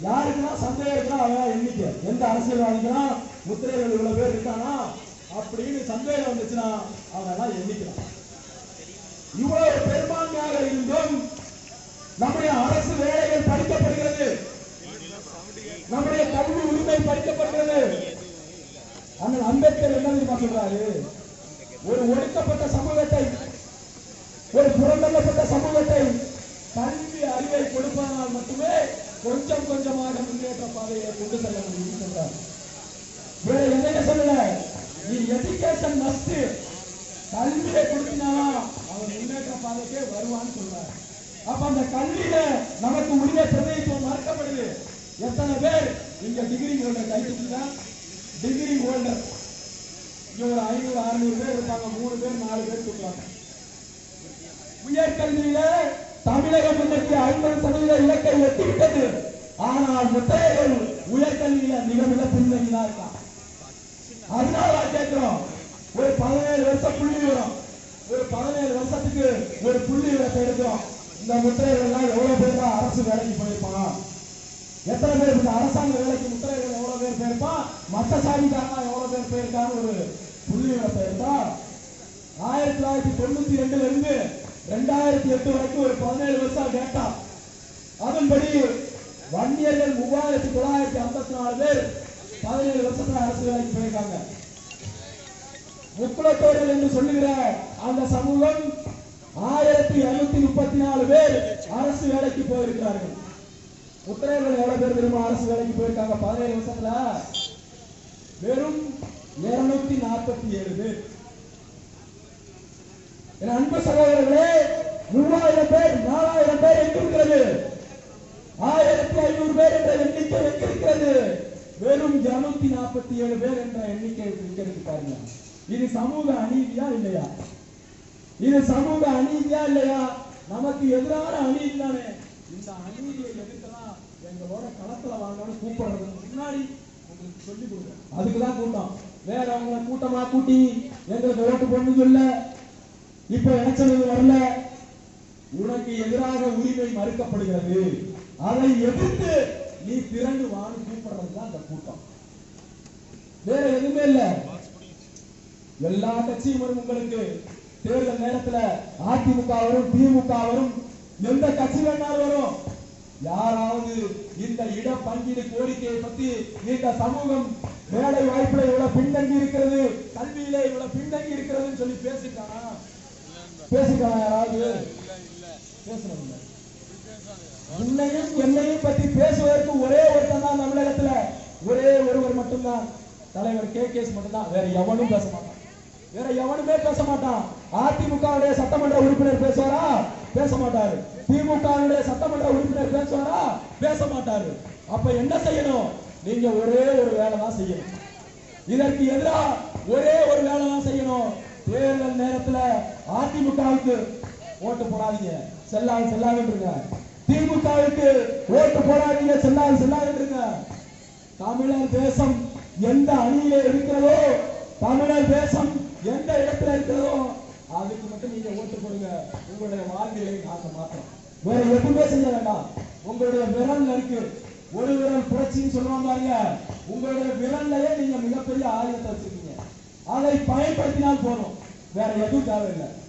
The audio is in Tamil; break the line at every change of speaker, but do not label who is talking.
யாருக்குன்னா சந்தேகம் இருக்கா அவன் எண்ணிக்கை எந்த அரசியல்வாதிக்குன்னா முத்திரைகள் இவ்வளவு பேர் இருக்கானா அப்படின்னு சந்தேகம் வந்துச்சுன்னா அவனெல்லாம் எண்ணிக்கலாம். இவ்வளவு பெரும்பான்மையாக இருந்தும் நம்முடைய அரசு வேலைகள் பறிக்கப்படுகிறது, நம்முடைய கல்வி உரிமை பறிக்கப்படுகிறது. அண்ணல் அம்பேத்கர் என்ன தெரியுமா சொல்றாரு? ஒரு ஒடுக்கப்பட்ட சமூகத்தை, ஒரு புறந்தள்ளப்பட்ட சமூகத்தை கல்வி அறிவை கொடுப்பதனால் மட்டுமே கொஞ்சம் கொஞ்சமாக முன்னேற்ற பாதையை கொண்டு செல்ல முடியும் சொல்றார். வேற எதைய சொல்லல, நீ எஜுகேஷன் மஸ்ட், கல்வியை கொடுத்தினாலும் அவன் முன்னேற்ற பாதைக்கே வருவான்னு சொல்றார். அப்ப அந்த கல்வியில நமக்கு உரிய பிரதிநிதித்துவம் மறுக்கப்படுது. எத்தனை பேர் இங்க டிகிரி ஹோல்டர் கைத்துட்டா? டிகிரி ஹோல்டர் இங்க ஒரு 500-600 பேர் இருப்பாங்க, 3 பேர் 4 பேர் தூக்குவாங்க. உயர்கல்வியில தமிழகம் இன்னைக்கு 50% இலக்கை எட்டிவிட்டது. ஆனால் முத்தையர்கள் உயர்கல்வியில மிக மிக பின்தங்கிதான் இருக்கான். அதனால கேட்கிறோம், ஒரு 17 வருஷம் புள்ளி விவரம், ஒரு 17 வருஷத்துக்கு ஒரு புள்ளி விவரத்தை எடுக்கிறோம். இந்த முத்திரைகள் எல்லாம் எவ்வளவு பேர் தான் அரசு வேலைக்கு போயிருப்பான்? எத்தனை பேர் இந்த அரசாங்க வேலைக்கு முத்திரைகள் எவ்வளவு பேர் போயிருப்பான்? மற்ற சாதிக்காரனா எவ்வளவு பேர் போயிருக்கான்னு ஒரு புள்ளி விவரத்தை எடுத்தா 1992 இருந்து 2008 வரைக்கும் ஒரு 17 வருஷம் டேட்டா. அதன்படி வன்னியர்கள் 3954 பேர் 17 வருஷத்துல அரசு வேலைக்கு போயிருக்காங்க. முக்குலத்தோர்கள் என்று சொல்லுகிற அந்த சமூகம் 1234 பேர் அரசு வேலைக்கு போயிருக்கிறார்கள். முத்திரையர்கள் எவ்வளவு பேர் தெரியுமா அரசு வேலைக்கு போயிருக்காங்க 17 வருஷத்துல? வெறும் 247 பேர். என் அன்பு சகோதரர்களே, 3000 பேர் 4000 பேர் எங்கிருக்கிறது? 1500 பேர் என்ற எண்ணிக்கை எங்கிருக்கிறது? வெறும் 247 பேர் என்ற எண்ணிக்கை இருக்கு பாருங்க. இது சமூக அநீதியா இல்லையா? இது சமூக அநீதியா இல்லையா? நமக்கு எதிரான அநீதி தானே. இந்த அநீதியை எதிர்க்கலாம் எங்களோட களத்துல வாங்கன்னு கூப்பிடுறதுக்கு முன்னாடி உங்களுக்கு சொல்லி கொடுங்க. அதுக்குதான் கூட்டம். வேற அவங்க கூட்டமா கூட்டி எங்களுக்கு ஓட்டு போடணும்னு சொல்ல, இப்ப எலெக்ஷனுக்கு வரல, உனக்கு எதிராக உரிமை மறுக்கப்படுகிறது, அதை எதிர்த்து நீ திரண்டு வான்னு கூப்பிடுறதுதான் அந்த கூட்டம். வேற எதுவுமே இல்ல. எல்லா கட்சியும் வரும் உங்களுக்கு தேர்தல் நேரத்துல. அதிமுக வரும், திமுக வரும், எந்த கட்சி வேணாலும் வரும். யாராவது இந்த இட பங்கீடு கோரிக்கையை பத்தி இந்த சமூகம் வேலை வாய்ப்புல இவ்வளவு பின்தங்கி இருக்கிறது, கல்வியில இவ்வளவு பின்தங்கி இருக்கிறதுன்னு சொல்லி பேசிட்டானா? யாராவது பேசுறாங்க? உன்னையும் என்னையும் பத்தி பேசுவதற்கு ஒரே ஒருத்தன் தான் தமிழகத்துல, ஒரே ஒருவர் மட்டும்தான், தலைவர் KKS மட்டும்தான். வேற எவனும் பேச மாட்டான், வேற எவனுமே பேச மாட்டான். அதிமுக சட்டமன்ற உறுப்பினர் பேசுவாரா? பேச மாட்டாரு. திமுக சட்டமன்ற உறுப்பினர் பேசுவாரா? பேச மாட்டாரு. அப்ப என்ன செய்யணும்? நீங்க ஒரே ஒரு வேலை தான் செய்யணும். இதற்கு எதிராக ஒரே ஒரு வேலை தான் செய்யணும். தேர்தல் நேரத்துல அதிமுகவுக்கு ஓட்டு போடாதீங்க, செல்லாதுங்க. திமுகவுக்கு ஓட்டு போடாதீங்க, செல்லாதுங்க. தமிழர் தேசம் எந்த அணியிலே இருக்கிறதோ, தமிழர் தேசம் எந்த இடத்துல இருக்கிறதோ அதுக்கு மட்டும் நீங்க ஓட்டு போடுங்க. உங்களுடைய வாழ்க்கையை நாங்க மாற்றோம். வேற எதுவுமே செய்ய வேண்டாம். உங்களுடைய விரல் இருக்கு, ஒரு விரல் புரட்சின்னு சொல்லுவாங்க பாருங்க. உங்களுடைய விரல்லையே நீங்க மிகப்பெரிய ஆயுதத்தை வச்சிருக்கீங்க. அதை பயன்படுத்தினால் போதும், வேற எதுவும் தேவையில்லை.